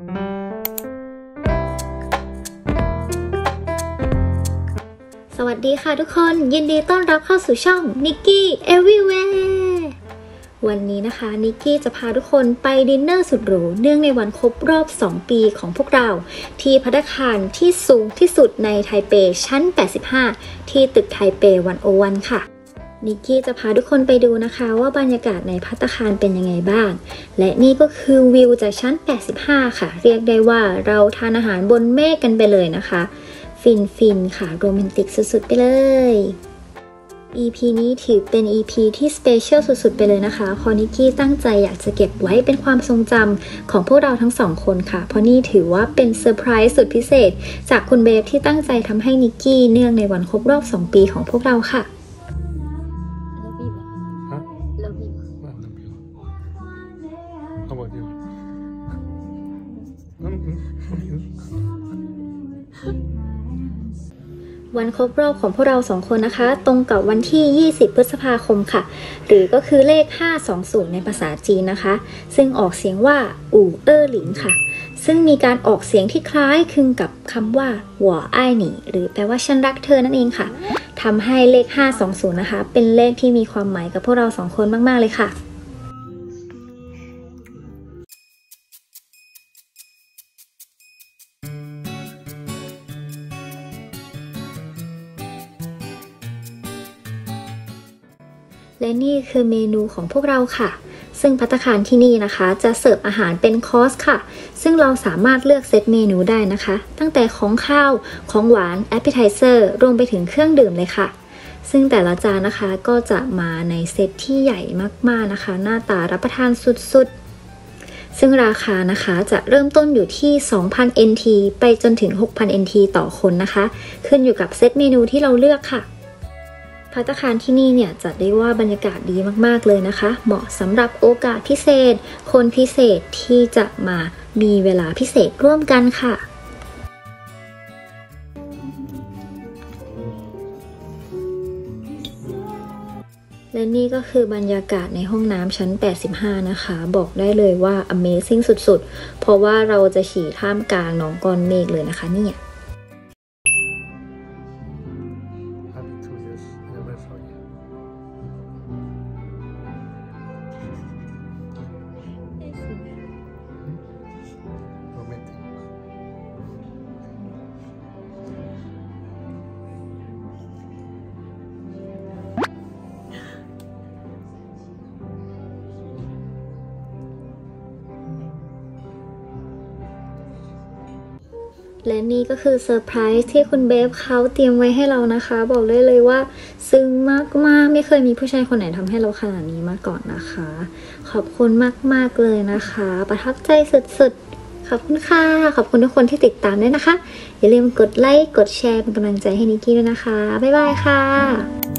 สวัสดีค่ะทุกคนยินดีต้อนรับเข้าสู่ช่อง Nikki Everywhere วันนี้นะคะนิกกี้จะพาทุกคนไปดินเนอร์สุดหรูเนื่องในวันครบรอบ2 ปีของพวกเราที่ภัตตาคารที่สูงที่สุดในไทเปชั้น85ที่ตึกไทเป101ค่ะนิกกี้จะพาทุกคนไปดูนะคะว่าบรรยากาศในภัตตาคารเป็นยังไงบ้างและนี่ก็คือวิวจากชั้น85ค่ะเรียกได้ว่าเราทานอาหารบนเมฆกันไปเลยนะคะฟินค่ะโรแมนติกสุดๆไปเลย EP นี้ถือเป็น EP ที่สเปเชียลสุดๆไปเลยนะคะเพราะนิกกี้ตั้งใจอยากจะเก็บไว้เป็นความทรงจำของพวกเราทั้ง2คนค่ะเพราะนี่ถือว่าเป็นเซอร์ไพรส์สุดพิเศษจากคุณเบฟที่ตั้งใจทำให้นิกกี้เนื่องในวันครบรอบ2 ปีของพวกเราค่ะวันครบรอบของพวกเรา2 คนนะคะตรงกับวันที่20 พฤษภาคมค่ะหรือก็คือเลข520ในภาษาจีนนะคะซึ่งออกเสียงว่าอู่เอ้อหลิงค่ะซึ่งมีการออกเสียงที่คล้ายคลึงกับคำว่าหัวอ้ายหนี่หรือแปลว่าฉันรักเธอนั่นเองค่ะทำให้เลข520นะคะเป็นเลขที่มีความหมายกับพวกเรา2 คนมากๆเลยค่ะและนี่คือเมนูของพวกเราค่ะซึ่งภัตตาคารที่นี่นะคะจะเสิร์ฟอาหารเป็นคอร์สค่ะซึ่งเราสามารถเลือกเซตเมนูได้นะคะตั้งแต่ของข้าวของหวานแอปเปไทเซอร์รวมไปถึงเครื่องดื่มเลยค่ะซึ่งแต่ละจานนะคะก็จะมาในเซตที่ใหญ่มากๆนะคะหน้าตารับประทานสุดๆซึ่งราคานะคะจะเริ่มต้นอยู่ที่ 2,000 NT ไปจนถึง 6,000 NT ต่อคนนะคะขึ้นอยู่กับเซตเมนูที่เราเลือกค่ะภัตตาคารที่นี่เนี่ยจัดได้ว่าบรรยากาศดีมากๆเลยนะคะเหมาะสำหรับโอกาสพิเศษคนพิเศษที่จะมามีเวลาพิเศษร่วมกันค่ะและนี่ก็คือบรรยากาศในห้องน้ำชั้น85นะคะบอกได้เลยว่า Amazing สุดๆเพราะว่าเราจะฉี่ท่ามกลางหนองก้อนเมฆเลยนะคะเนี่ยและนี่ก็คือเซอร์ไพรส์ที่คุณเบฟเขาเตรียมไว้ให้เรานะคะบอกได้เลยว่าซึ้งมากๆไม่เคยมีผู้ชายคนไหนทำให้เราขนาดนี้มาก่อนนะคะขอบคุณมากๆเลยนะคะประทับใจสุดๆขอบคุณค่ะขอบคุณทุกคนที่ติดตามด้วยนะคะอย่าลืมกดไลค์กดแชร์เป็นกำลังใจให้นิกกี้ด้วยนะคะบ๊ายบายค่ะ